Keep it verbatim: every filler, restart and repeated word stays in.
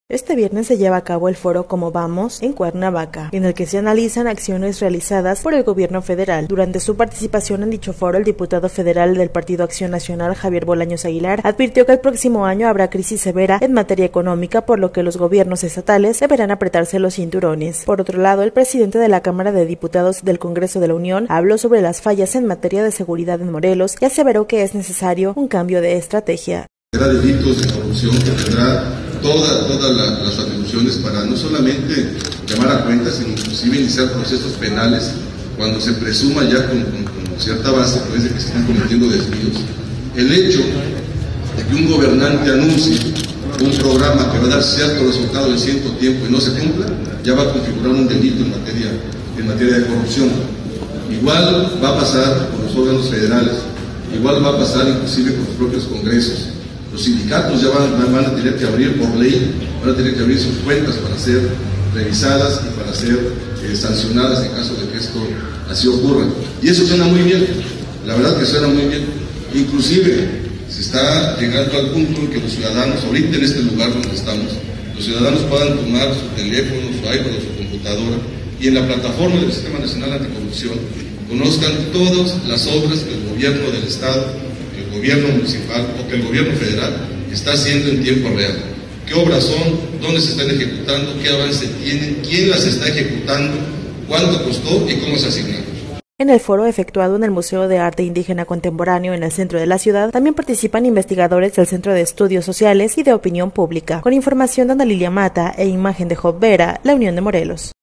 Este viernes se lleva a cabo el foro Cómo Vamos en Cuernavaca, en el que se analizan acciones realizadas por el gobierno federal. Durante su participación en dicho foro, el diputado federal del Partido Acción Nacional, Javier Bolaños Aguilar, advirtió que el próximo año habrá crisis severa en materia económica, por lo que los gobiernos estatales deberán apretarse los cinturones. Por otro lado, el presidente de la Cámara de Diputados del Congreso de la Unión habló sobre las fallas en materia de seguridad en Morelos y aseveró que es necesario un cambio de estrategia. Tendrá delitos de corrupción, que tendrá todas toda la, las atribuciones para no solamente llamar a cuentas, sino inclusive iniciar procesos penales cuando se presuma ya con, con, con cierta base pues, de que se están cometiendo desvíos. El hecho de que un gobernante anuncie un programa que va a dar cierto resultado en cierto tiempo y no se cumpla, ya va a configurar un delito en materia, en materia de corrupción. Igual va a pasar con los órganos federales, igual va a pasar inclusive con los propios congresos. Los sindicatos ya van, van a tener que abrir por ley, van a tener que abrir sus cuentas para ser revisadas y para ser eh, sancionadas en caso de que esto así ocurra. Y eso suena muy bien, la verdad que suena muy bien. Inclusive se está llegando al punto en que los ciudadanos, ahorita en este lugar donde estamos, los ciudadanos puedan tomar su teléfono, su iPad o su computadora y en la plataforma del Sistema Nacional Anticorrupción conozcan todas las obras que el gobierno del Estado, el gobierno municipal o que el gobierno federal está haciendo en tiempo real. ¿Qué obras son? ¿Dónde se están ejecutando? ¿Qué avance tienen? ¿Quién las está ejecutando? ¿Cuánto costó? ¿Y cómo se asignaron? En el foro efectuado en el Museo de Arte Indígena Contemporáneo en el centro de la ciudad, también participan investigadores del Centro de Estudios Sociales y de Opinión Pública. Con información de Ana Lilia Mata e imagen de Job Vera, La Unión de Morelos.